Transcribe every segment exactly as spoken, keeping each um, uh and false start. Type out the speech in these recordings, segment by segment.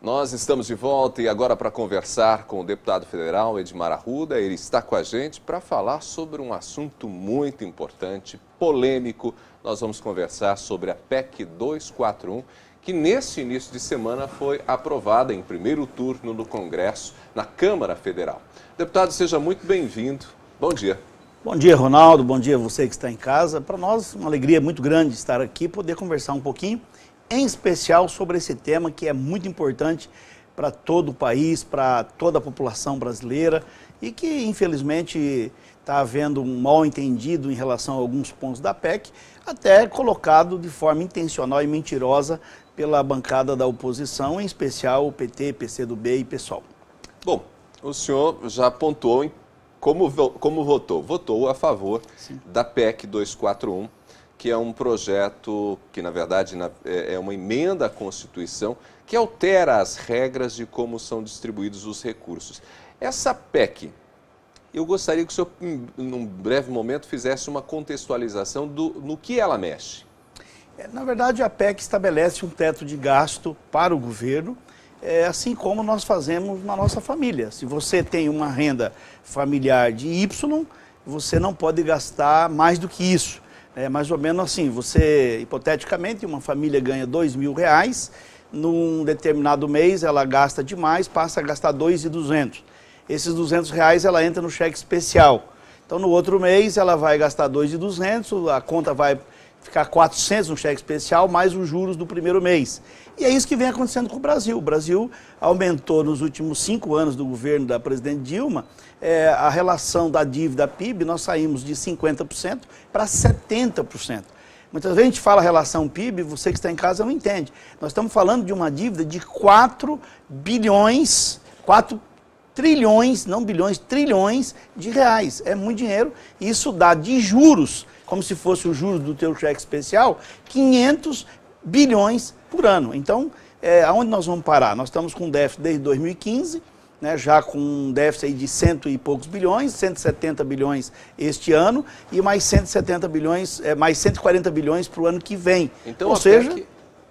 Nós estamos de volta e agora para conversar com o deputado federal Edmar Arruda. Ele está com a gente para falar sobre um assunto muito importante, polêmico. Nós vamos conversar sobre a P E C duzentos e quarenta e um, que nesse início de semana foi aprovada em primeiro turno no Congresso, na Câmara Federal. Deputado, seja muito bem-vindo. Bom dia. Bom dia, Ronaldo. Bom dia a você que está em casa. Para nós, uma alegria muito grande estar aqui e poder conversar um pouquinho, em especial sobre esse tema que é muito importante para todo o país, para toda a população brasileira e que, infelizmente, está havendo um mal-entendido em relação a alguns pontos da P E C, até colocado de forma intencional e mentirosa pela bancada da oposição, em especial o P T, P C do B e PSOL. Bom, o senhor já apontou em como, como votou. Votou a favor Sim. da P E C duzentos e quarenta e um, que é um projeto que, na verdade, é uma emenda à Constituição que altera as regras de como são distribuídos os recursos. Essa P E C, eu gostaria que o senhor, num breve momento, fizesse uma contextualização do, no que ela mexe. Na verdade, a P E C estabelece um teto de gasto para o governo, é, assim como nós fazemos na nossa família. Se você tem uma renda familiar de Y, você não pode gastar mais do que isso. É mais ou menos assim, você, hipoteticamente, uma família ganha dois mil reais, num determinado mês ela gasta demais, passa a gastar dois mil e duzentos. Esses duzentos reais ela entra no cheque especial. Então, no outro mês ela vai gastar dois mil e duzentos, a conta vai ficar quatrocentos no cheque especial, mais os juros do primeiro mês. E é isso que vem acontecendo com o Brasil. O Brasil aumentou nos últimos cinco anos do governo da presidente Dilma, é, a relação da dívida P I B, nós saímos de cinquenta por cento para setenta por cento. Muitas vezes a gente fala relação P I B, você que está em casa não entende. Nós estamos falando de uma dívida de quatro bilhões, quatro trilhões, não bilhões, trilhões de reais. É muito dinheiro. Isso dá de juros, como se fosse o juros do teu cheque especial, quinhentos bilhões por ano. Então, é, aonde nós vamos parar? Nós estamos com déficit desde dois mil e quinze, né, já com um déficit aí de cento e poucos bilhões, cento e setenta bilhões este ano, e mais cento e setenta bilhões, é, mais cento e quarenta bilhões para o ano que vem. Então, Ou a seja, P E C,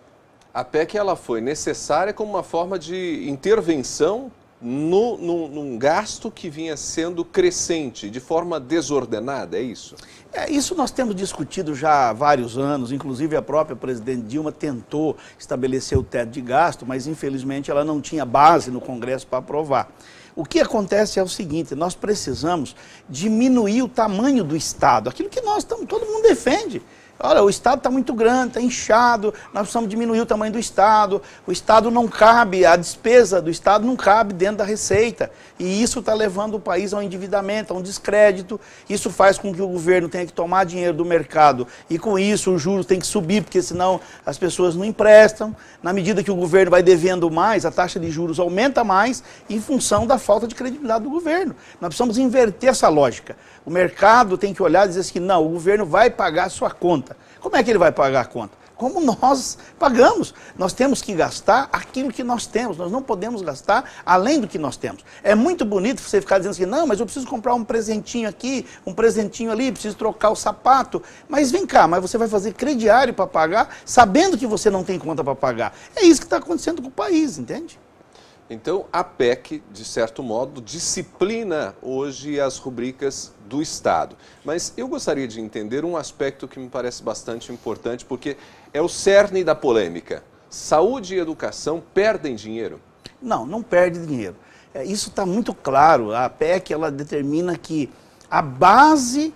a P E C ela foi necessária como uma forma de intervenção No, no, num gasto que vinha sendo crescente, de forma desordenada, é isso? É, isso nós temos discutido já há vários anos, inclusive a própria presidente Dilma tentou estabelecer o teto de gasto, mas infelizmente ela não tinha base no Congresso para aprovar. O que acontece é o seguinte, nós precisamos diminuir o tamanho do Estado, aquilo que nós estamos, todo mundo defende. Olha, o Estado está muito grande, está inchado, nós precisamos diminuir o tamanho do Estado, o Estado não cabe, a despesa do Estado não cabe dentro da receita, e isso está levando o país a um endividamento, a um descrédito, isso faz com que o governo tenha que tomar dinheiro do mercado, e com isso os juros têm que subir, porque senão as pessoas não emprestam, na medida que o governo vai devendo mais, a taxa de juros aumenta mais, em função da falta de credibilidade do governo. Nós precisamos inverter essa lógica. O mercado tem que olhar e dizer assim, não, o governo vai pagar a sua conta. Como é que ele vai pagar a conta? Como nós pagamos. Nós temos que gastar aquilo que nós temos, nós não podemos gastar além do que nós temos. É muito bonito você ficar dizendo assim, não, mas eu preciso comprar um presentinho aqui, um presentinho ali, preciso trocar o sapato. Mas vem cá, mas você vai fazer crediário para pagar, sabendo que você não tem conta para pagar. É isso que está acontecendo com o país, entende? Então, a P E C, de certo modo, disciplina hoje as rubricas do Estado. Mas eu gostaria de entender um aspecto que me parece bastante importante, porque é o cerne da polêmica. Saúde e educação perdem dinheiro? Não, não perde dinheiro. É, isso está muito claro. A P E C ela determina que a base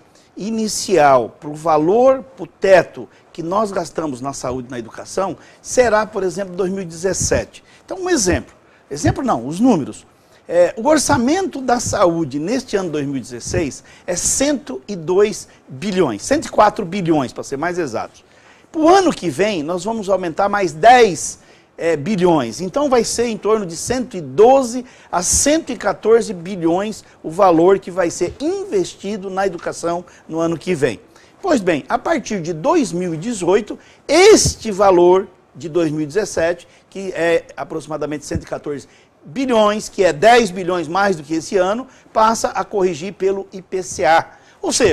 inicial para o valor, para o teto que nós gastamos na saúde e na educação será, por exemplo, dois mil e dezessete. Então, um exemplo. Exemplo não, os números. É, o orçamento da saúde neste ano dois mil e dezesseis é cento e dois bilhões, cento e quatro bilhões para ser mais exatos. Para o ano que vem nós vamos aumentar mais dez é, bilhões, então vai ser em torno de cento e doze a cento e quatorze bilhões o valor que vai ser investido na educação no ano que vem. Pois bem, a partir de dois mil e dezoito, este valor de dois mil e dezessete, que é aproximadamente cento e quatorze bilhões, que é dez bilhões mais do que esse ano, passa a corrigir pelo I P C A. Ou seja,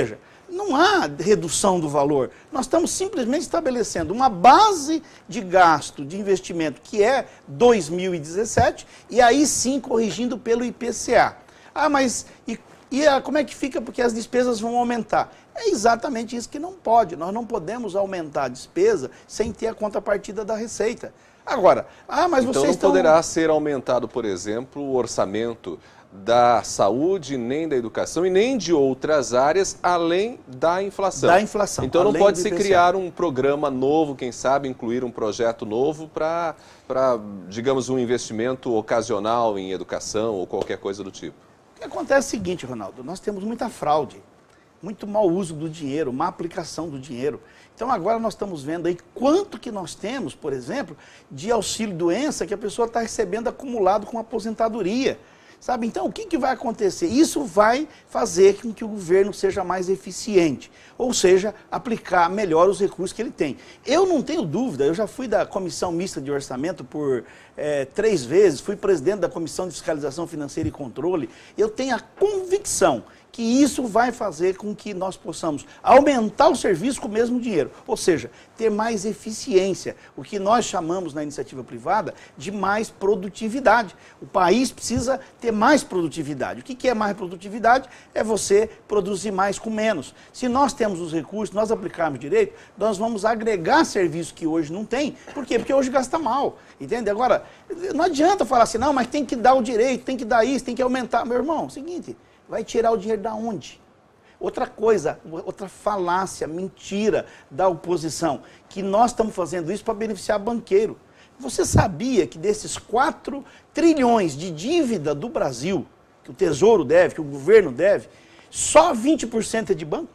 Não há redução do valor. Nós estamos simplesmente estabelecendo uma base de gasto, de investimento, que é dois mil e dezessete, e aí sim corrigindo pelo I P C A. Ah, mas e, e a, como é que fica? Porque as despesas vão aumentar. É exatamente isso que não pode. Nós não podemos aumentar a despesa sem ter a contrapartida da receita. Agora, ah, mas então vocês não estão... poderá ser aumentado, por exemplo, o orçamento da saúde, nem da educação e nem de outras áreas, além da inflação. Da inflação. Então não além pode do se I P C A. criar um programa novo, quem sabe, incluir um projeto novo para, para, digamos, um investimento ocasional em educação ou qualquer coisa do tipo. O que acontece é o seguinte, Ronaldo, nós temos muita fraude, muito mau uso do dinheiro, má aplicação do dinheiro. Então agora nós estamos vendo aí quanto que nós temos, por exemplo, de auxílio-doença que a pessoa está recebendo acumulado com aposentadoria. Sabe? Então, o que, que vai acontecer? Isso vai fazer com que o governo seja mais eficiente, ou seja, aplicar melhor os recursos que ele tem. Eu não tenho dúvida, eu já fui da Comissão Mista de Orçamento por é, três vezes, fui presidente da Comissão de Fiscalização Financeira e Controle, eu tenho a convicção que isso vai fazer com que nós possamos aumentar o serviço com o mesmo dinheiro, ou seja, ter mais eficiência, o que nós chamamos na iniciativa privada de mais produtividade. O país precisa ter mais produtividade. O que é mais produtividade? É você produzir mais com menos. Se nós temos os recursos, nós aplicarmos direito, nós vamos agregar serviços que hoje não tem. Por quê? Porque hoje gasta mal, entende? Agora, não adianta falar assim, não, mas tem que dar o direito, tem que dar isso, tem que aumentar. Meu irmão, é o seguinte... Vai tirar o dinheiro da onde? Outra coisa, outra falácia, mentira da oposição, que nós estamos fazendo isso para beneficiar banqueiro. Você sabia que desses quatro trilhões de dívida do Brasil, que o Tesouro deve, que o governo deve, só vinte por cento é de banco?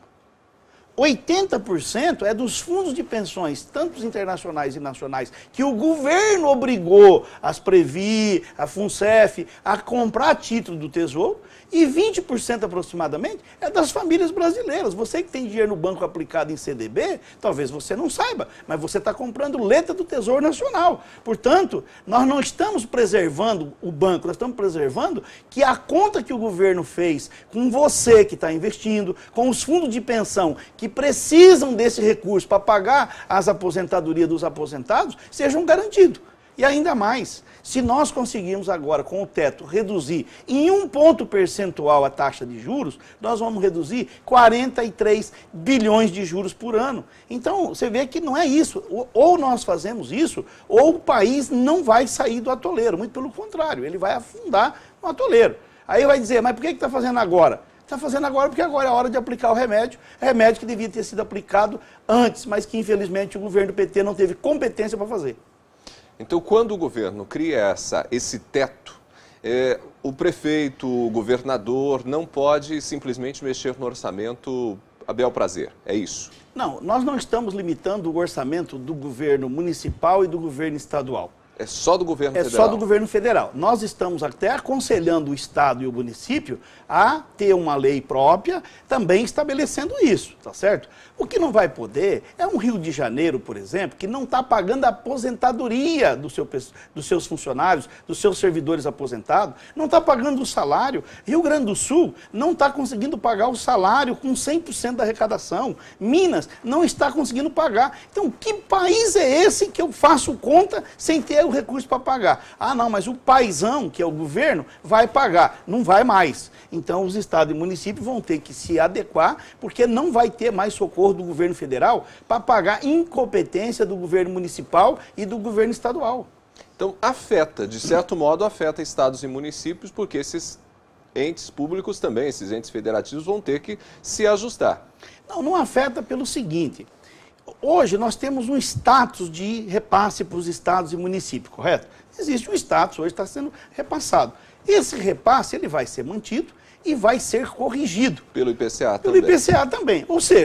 oitenta por cento é dos fundos de pensões, tanto os internacionais e nacionais, que o governo obrigou as Previ, a FUNCEF, a comprar título do Tesouro, e vinte por cento aproximadamente é das famílias brasileiras. Você que tem dinheiro no banco aplicado em C D B, talvez você não saiba, mas você está comprando letra do Tesouro Nacional. Portanto, nós não estamos preservando o banco, nós estamos preservando que a conta que o governo fez com você que está investindo, com os fundos de pensão que precisam desse recurso para pagar as aposentadorias dos aposentados, sejam garantidos. E ainda mais, se nós conseguirmos agora, com o teto, reduzir em um ponto percentual a taxa de juros, nós vamos reduzir quarenta e três bilhões de juros por ano. Então, você vê que não é isso. Ou nós fazemos isso, ou o país não vai sair do atoleiro. Muito pelo contrário, ele vai afundar no atoleiro. Aí vai dizer, mas por que está fazendo agora? Está fazendo agora porque agora é a hora de aplicar o remédio, remédio que devia ter sido aplicado antes, mas que infelizmente o governo do P T não teve competência para fazer. Então, quando o governo cria essa, esse teto, é, o prefeito, o governador não pode simplesmente mexer no orçamento a bel prazer, é isso? Não, nós não estamos limitando o orçamento do governo municipal e do governo estadual. É só do governo é federal? É só do governo federal. Nós estamos até aconselhando o Estado e o município a ter uma lei própria, também estabelecendo isso, tá certo? O que não vai poder é um Rio de Janeiro, por exemplo, que não está pagando a aposentadoria do seu, dos seus funcionários, dos seus servidores aposentados, não está pagando o salário. Rio Grande do Sul não está conseguindo pagar o salário com cem por cento da arrecadação. Minas não está conseguindo pagar. Então, que país é esse que eu faço conta sem ter o recurso para pagar? Ah, não, mas o paizão, que é o governo, vai pagar. Não vai mais. Então, os estados e municípios vão ter que se adequar, porque não vai ter mais socorro do governo federal para pagar incompetência do governo municipal e do governo estadual. Então, afeta, de certo modo, afeta estados e municípios, porque esses entes públicos também, esses entes federativos, vão ter que se ajustar. Não, não afeta pelo seguinte. Hoje nós temos um status de repasse para os estados e municípios, correto? Existe um status, hoje está sendo repassado. Esse repasse ele vai ser mantido e vai ser corrigido. Pelo I P C A Pelo também. I P C A também. Ou seja,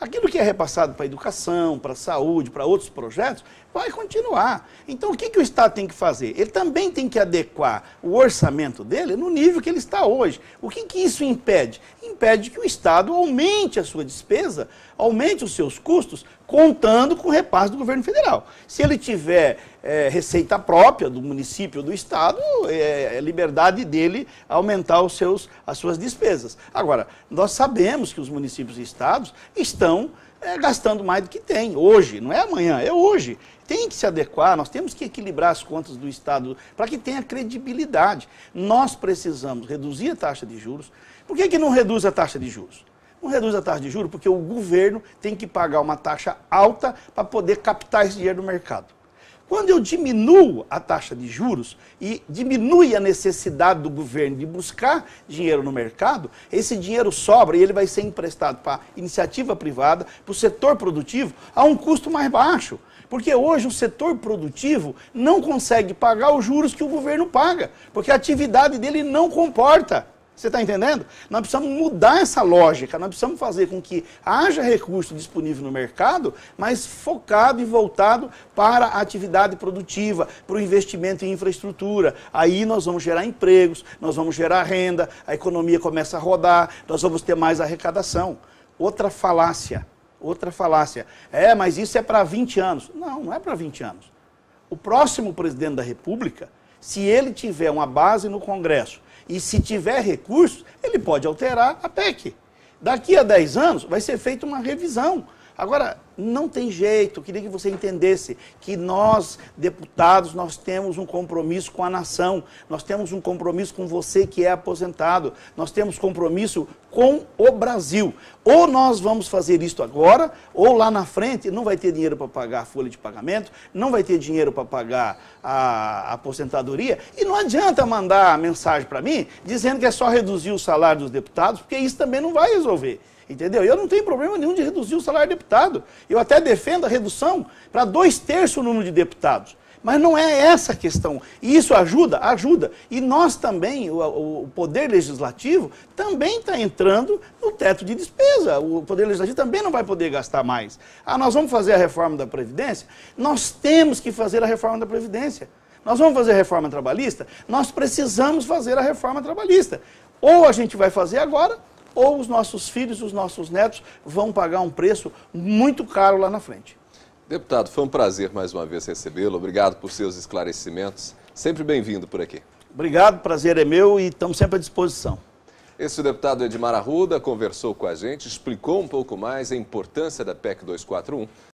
Aquilo que é repassado para a educação, para a saúde, para outros projetos, vai continuar. Então, o que, que o Estado tem que fazer? Ele também tem que adequar o orçamento dele no nível que ele está hoje. O que, que isso impede? Impede que o Estado aumente a sua despesa, aumente os seus custos, contando com o repasse do governo federal. Se ele tiver é, receita própria do município ou do Estado, é, é liberdade dele aumentar os seus, as suas despesas. Agora, nós sabemos que os municípios e estados estão é, gastando mais do que tem, hoje, não é amanhã, é hoje. Tem que se adequar, nós temos que equilibrar as contas do Estado para que tenha credibilidade. Nós precisamos reduzir a taxa de juros. Por que que não reduz a taxa de juros? Não reduz a taxa de juros porque o governo tem que pagar uma taxa alta para poder captar esse dinheiro no mercado. Quando eu diminuo a taxa de juros e diminui a necessidade do governo de buscar dinheiro no mercado, esse dinheiro sobra e ele vai ser emprestado para a iniciativa privada, para o setor produtivo, a um custo mais baixo. Porque hoje o setor produtivo não consegue pagar os juros que o governo paga, porque a atividade dele não comporta. Você está entendendo? Nós precisamos mudar essa lógica, nós precisamos fazer com que haja recurso disponível no mercado, mas focado e voltado para a atividade produtiva, para o investimento em infraestrutura. Aí nós vamos gerar empregos, nós vamos gerar renda, a economia começa a rodar, nós vamos ter mais arrecadação. Outra falácia, outra falácia. É, mas isso é para vinte anos. Não, não é para vinte anos. O próximo presidente da República, se ele tiver uma base no Congresso, e se tiver recursos, ele pode alterar a P E C. Daqui a dez anos vai ser feita uma revisão. Agora, não tem jeito, eu queria que você entendesse que nós, deputados, nós temos um compromisso com a nação, nós temos um compromisso com você que é aposentado, nós temos compromisso com o Brasil. Ou nós vamos fazer isso agora, ou lá na frente não vai ter dinheiro para pagar a folha de pagamento, não vai ter dinheiro para pagar a, a aposentadoria, e não adianta mandar mensagem para mim dizendo que é só reduzir o salário dos deputados, porque isso também não vai resolver. Entendeu? Eu não tenho problema nenhum de reduzir o salário de deputado. Eu até defendo a redução para dois terços o número de deputados. Mas não é essa a questão. E isso ajuda? Ajuda. E nós também, o, o Poder Legislativo, também está entrando no teto de despesa. O Poder Legislativo também não vai poder gastar mais. Ah, nós vamos fazer a reforma da Previdência? Nós temos que fazer a reforma da Previdência. Nós vamos fazer a reforma trabalhista? Nós precisamos fazer a reforma trabalhista. Ou a gente vai fazer agora, ou os nossos filhos, os nossos netos vão pagar um preço muito caro lá na frente. Deputado, foi um prazer mais uma vez recebê-lo. Obrigado por seus esclarecimentos. Sempre bem-vindo por aqui. Obrigado, prazer é meu e estamos sempre à disposição. Esse o deputado Edmar Arruda conversou com a gente, explicou um pouco mais a importância da P E C duzentos e quarenta e um.